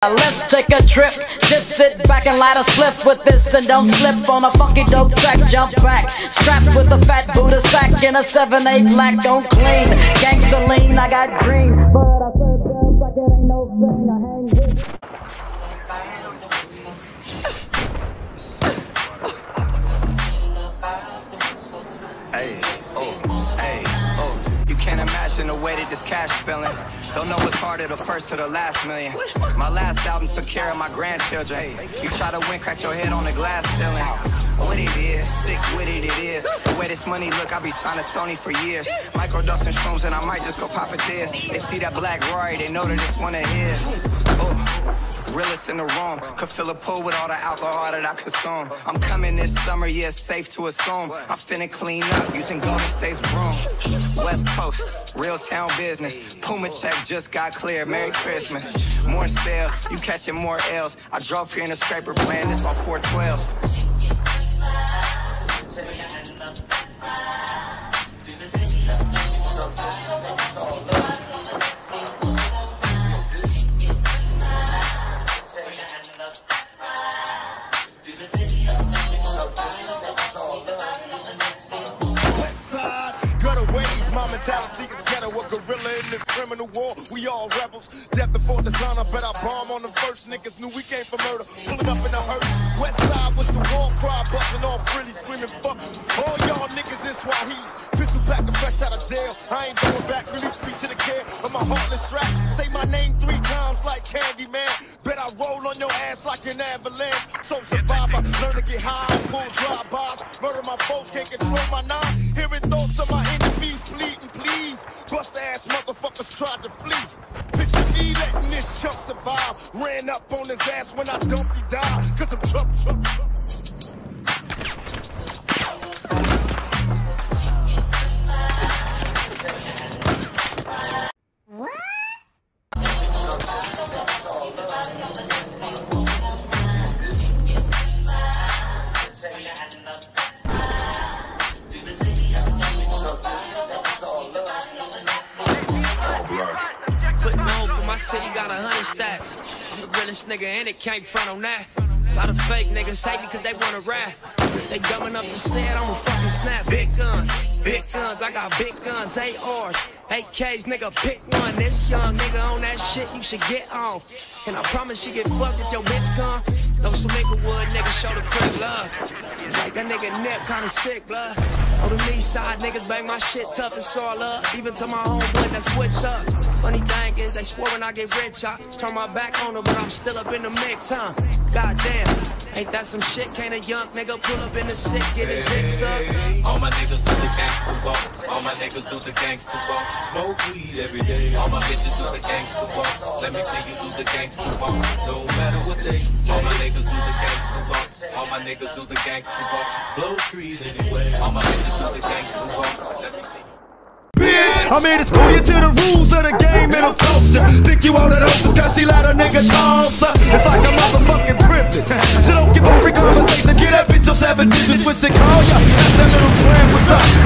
Let's take a trip, just sit back and light a spliff with this and don't slip on a funky dope track. Jump back, strapped with a fat Buddha sack in a 7/8 black, don't clean. Gangsta lean, I got green, but I serve drugs like it ain't no thing. I hang with you can't imagine the way that this cash feeling. Don't know what's harder, the first or the last million. My last album took care of my grandchildren. You try to win, crack your head on the glass ceiling. What it is, sick with it is. The way this money look, I be trying to Sony for years. Microdosing shrooms and I might just go pop it this. They see that black Rory, they know that it's one of his. Realest in the room, could fill a pool with all the alcohol that I consume. I'm coming this summer, yeah, it's safe to assume. I'm finna clean up using Golden State's broom. West Coast, real town business. Puma check just got clear, Merry Christmas. More sales, you catching more L's. I drove here in a scraper playing this on 412s. My mentality is ghetto, a gorilla in this criminal war. We all rebels, death before dishonor. Bet I bomb on the first. Niggas knew we came for murder. Pulling up in a hearse. West side was the war cry, busting off really screaming fuck all y'all niggas in Swahili. Pistol packed and fresh out of jail. I ain't going back. Release me to the care of my heartless strap. Say my name 3 times like Candyman. Bet I roll on your ass like an avalanche. So survivor, learn to get high, pull drive-bys. Murder my folks, can't control my nine. Hearing thoughts of my enemies, pleading, please. Bust ass motherfuckers tried to flee. Picture me letting this chump survive. Ran up on his ass when I dumped, he died. Cause I'm Trump. My city got 100 stats. I'm the realest nigga and it can't front on that. A lot of fake niggas hate me cause they wanna rap. They dumb enough to say it, I'ma fucking snap. Big guns, I got big guns, ARs, AKs, nigga pick one. This young nigga on that shit you should get on. And I promise you get fucked if your bitch come. Know some nigga would, nigga show the crib love. Like that nigga Nip kinda sick, blood. On the east side, niggas bang my shit tough, it's all up. Even to my homeboy that switch up. Funny thing is, they swore when I get rich, I turn my back on them, but I'm still up in the mix, huh? Goddamn, ain't that some shit? Can't a young nigga pull up in the 6, get his dick sucked? All my niggas do the gangsta walk. All my niggas do the gangsta walk. Smoke weed every day. All my bitches do the gangsta walk. Let me see you do the gangsta walk. No matter what they say. All my niggas do the gangsta walk. All my niggas do the gangsta walk. Blow trees anyway. All my bitches do the gangsta walk. Let me see. I'm here to school you to the rules of the game and I'm toast ya. Think you all that hope just cause she let a nigga toss up. It's like a motherfucking privilege. So don't give a free conversation. Get that bitch your 7 digits, switch and call ya. That's that little tramp, what's up?